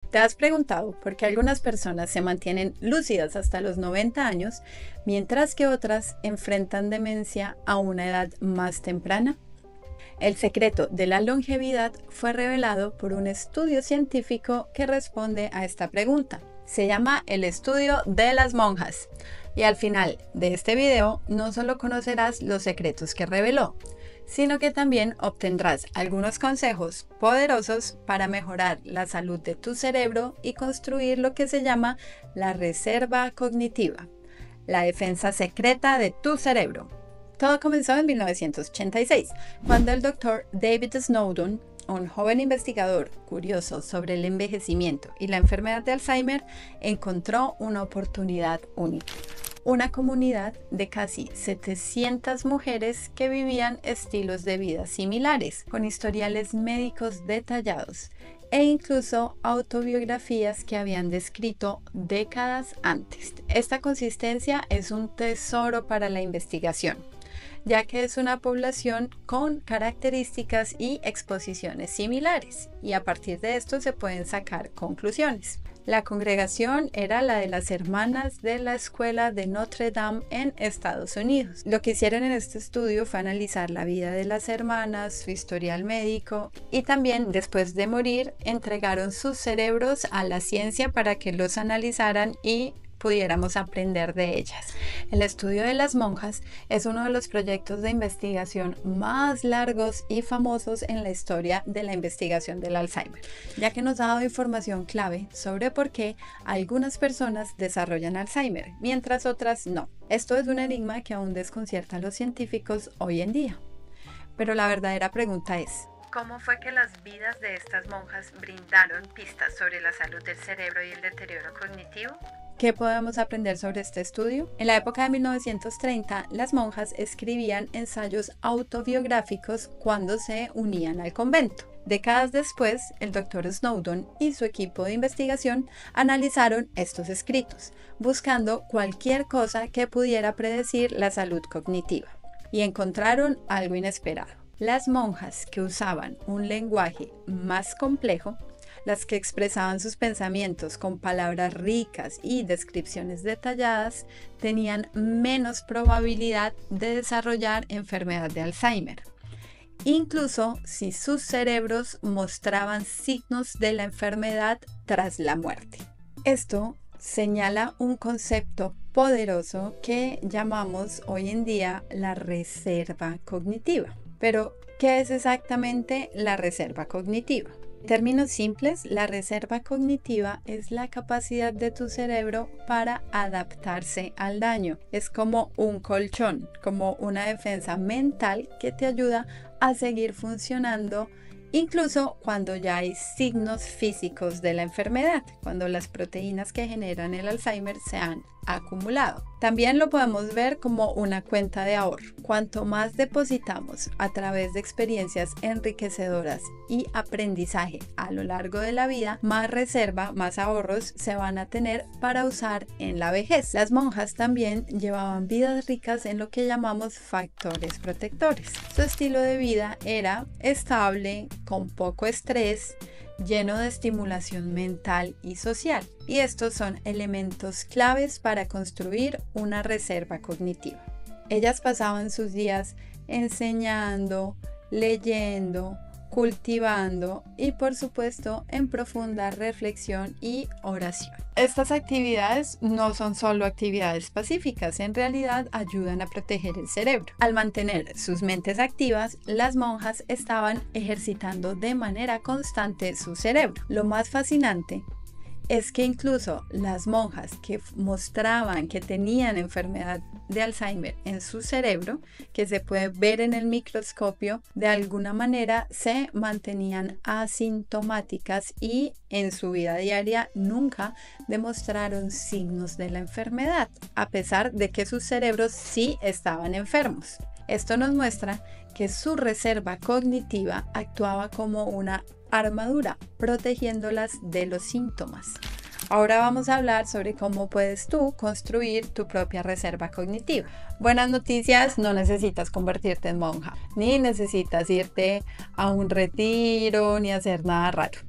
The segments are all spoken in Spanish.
¿Te has preguntado por qué algunas personas se mantienen lúcidas hasta los 90 años, mientras que otras enfrentan demencia a una edad más temprana? El secreto de la longevidad fue revelado por un estudio científico que responde a esta pregunta. Se llama el estudio de las monjas. Y al final de este video no solo conocerás los secretos que reveló, sino que también obtendrás algunos consejos poderosos para mejorar la salud de tu cerebro y construir lo que se llama la reserva cognitiva, la defensa secreta de tu cerebro. Todo comenzó en 1986, cuando el Dr. David Snowdon, un joven investigador curioso sobre el envejecimiento y la enfermedad de Alzheimer, encontró una oportunidad única. Una comunidad de casi 700 mujeres que vivían estilos de vida similares, con historiales médicos detallados e incluso autobiografías que habían descrito décadas antes. Esta consistencia es un tesoro para la investigación, ya que es una población con características y exposiciones similares, y a partir de esto se pueden sacar conclusiones. La congregación era la de las hermanas de la escuela de Notre Dame en Estados Unidos. Lo que hicieron en este estudio fue analizar la vida de las hermanas, su historial médico, y también después de morir entregaron sus cerebros a la ciencia para que los analizaran y pudiéramos aprender de ellas. El estudio de las monjas es uno de los proyectos de investigación más largos y famosos en la historia de la investigación del Alzheimer, ya que nos ha dado información clave sobre por qué algunas personas desarrollan Alzheimer, mientras otras no. Esto es un enigma que aún desconcierta a los científicos hoy en día. Pero la verdadera pregunta es: ¿cómo fue que las vidas de estas monjas brindaron pistas sobre la salud del cerebro y el deterioro cognitivo? ¿Qué podemos aprender sobre este estudio? En la época de 1930, las monjas escribían ensayos autobiográficos cuando se unían al convento. Décadas después, el Dr. Snowdon y su equipo de investigación analizaron estos escritos, buscando cualquier cosa que pudiera predecir la salud cognitiva. Y encontraron algo inesperado. Las monjas que usaban un lenguaje más complejo, las que expresaban sus pensamientos con palabras ricas y descripciones detalladas, tenían menos probabilidad de desarrollar enfermedad de Alzheimer, incluso si sus cerebros mostraban signos de la enfermedad tras la muerte. Esto señala un concepto poderoso que llamamos hoy en día la reserva cognitiva. Pero, ¿qué es exactamente la reserva cognitiva? En términos simples, la reserva cognitiva es la capacidad de tu cerebro para adaptarse al daño. Es como un colchón, como una defensa mental que te ayuda a seguir funcionando incluso cuando ya hay signos físicos de la enfermedad, cuando las proteínas que generan el Alzheimer se han acumulado. También lo podemos ver como una cuenta de ahorro. Cuanto más depositamos a través de experiencias enriquecedoras y aprendizaje a lo largo de la vida, más reserva, más ahorros se van a tener para usar en la vejez. Las monjas también llevaban vidas ricas en lo que llamamos factores protectores. Su estilo de vida era estable, con poco estrés, lleno de estimulación mental y social. Y estos son elementos claves para construir una reserva cognitiva. Ellas pasaban sus días enseñando, leyendo, cultivando y por supuesto en profunda reflexión y oración. Estas actividades no son solo actividades pacíficas, en realidad ayudan a proteger el cerebro. Al mantener sus mentes activas, las monjas estaban ejercitando de manera constante su cerebro. Lo más fascinante es que incluso las monjas que mostraban que tenían enfermedad de Alzheimer en su cerebro, que se puede ver en el microscopio, de alguna manera se mantenían asintomáticas y en su vida diaria nunca demostraron signos de la enfermedad, a pesar de que sus cerebros sí estaban enfermos. Esto nos muestra que su reserva cognitiva actuaba como una armadura, protegiéndolas de los síntomas. Ahora vamos a hablar sobre cómo puedes tú construir tu propia reserva cognitiva. Buenas noticias, no necesitas convertirte en monja, ni necesitas irte a un retiro, ni hacer nada raro.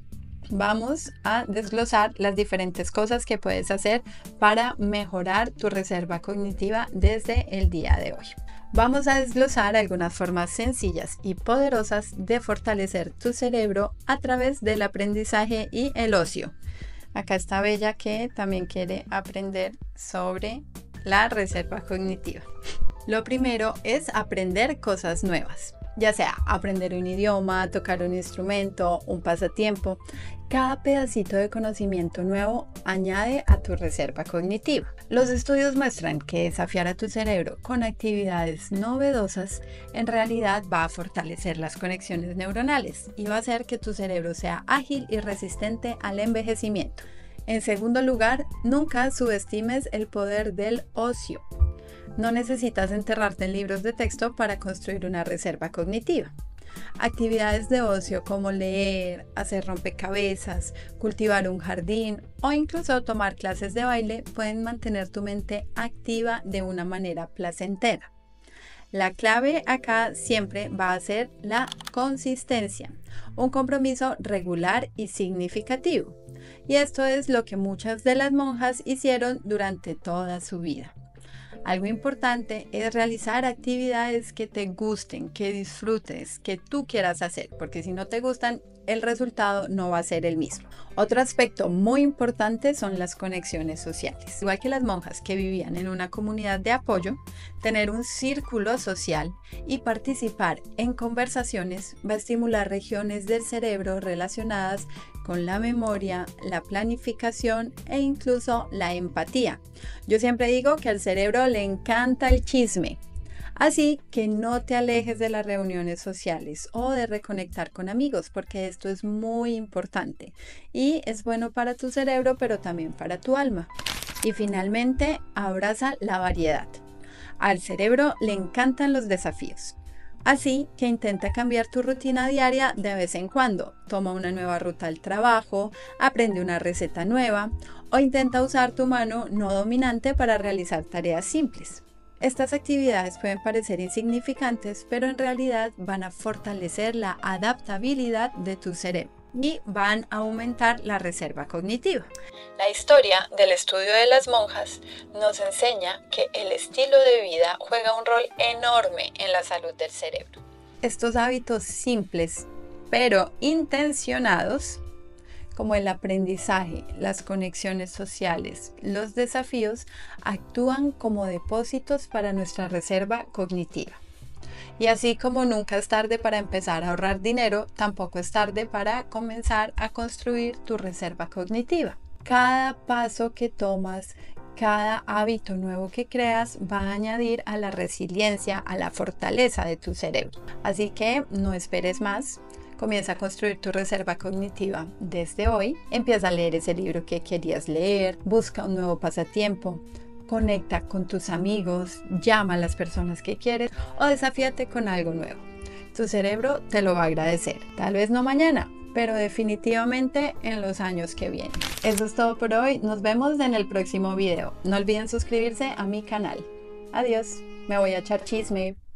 vamos a desglosar las diferentes cosas que puedes hacer para mejorar tu reserva cognitiva desde el día de hoy. Vamos a desglosar algunas formas sencillas y poderosas de fortalecer tu cerebro a través del aprendizaje y el ocio. Acá está Bella, que también quiere aprender sobre la reserva cognitiva. Lo primero es aprender cosas nuevas, ya sea aprender un idioma, tocar un instrumento, un pasatiempo. Cada pedacito de conocimiento nuevo añade a tu reserva cognitiva. Los estudios muestran que desafiar a tu cerebro con actividades novedosas en realidad va a fortalecer las conexiones neuronales y va a hacer que tu cerebro sea ágil y resistente al envejecimiento. En segundo lugar, nunca subestimes el poder del ocio. No necesitas enterrarte en libros de texto para construir una reserva cognitiva. Actividades de ocio como leer, hacer rompecabezas, cultivar un jardín o incluso tomar clases de baile pueden mantener tu mente activa de una manera placentera. La clave acá siempre va a ser la consistencia, un compromiso regular y significativo. Y esto es lo que muchas de las monjas hicieron durante toda su vida. Algo importante es realizar actividades que te gusten, que disfrutes, que tú quieras hacer, porque si no te gustan, el resultado no va a ser el mismo. Otro aspecto muy importante son las conexiones sociales. Igual que las monjas que vivían en una comunidad de apoyo, tener un círculo social y participar en conversaciones va a estimular regiones del cerebro relacionadas con la memoria, la planificación e incluso la empatía. Yo siempre digo que al cerebro le encanta el chisme. Así que no te alejes de las reuniones sociales o de reconectar con amigos, porque esto es muy importante y es bueno para tu cerebro, pero también para tu alma. Y finalmente, abraza la variedad. Al cerebro le encantan los desafíos. Así que intenta cambiar tu rutina diaria de vez en cuando. Toma una nueva ruta al trabajo, aprende una receta nueva o intenta usar tu mano no dominante para realizar tareas simples. Estas actividades pueden parecer insignificantes, pero en realidad van a fortalecer la adaptabilidad de tu cerebro y van a aumentar la reserva cognitiva. La historia del estudio de las monjas nos enseña que el estilo de vida juega un rol enorme en la salud del cerebro. Estos hábitos simples pero intencionados, como el aprendizaje, las conexiones sociales, los desafíos, actúan como depósitos para nuestra reserva cognitiva. Y así como nunca es tarde para empezar a ahorrar dinero, tampoco es tarde para comenzar a construir tu reserva cognitiva. Cada paso que tomas, cada hábito nuevo que creas va a añadir a la resiliencia, a la fortaleza de tu cerebro. Así que no esperes más. Comienza a construir tu reserva cognitiva desde hoy. Empieza a leer ese libro que querías leer, busca un nuevo pasatiempo, conecta con tus amigos, llama a las personas que quieres o desafíate con algo nuevo. Tu cerebro te lo va a agradecer. Tal vez no mañana, pero definitivamente en los años que vienen. Eso es todo por hoy. Nos vemos en el próximo video. No olviden suscribirse a mi canal. Adiós. Me voy a echar chisme.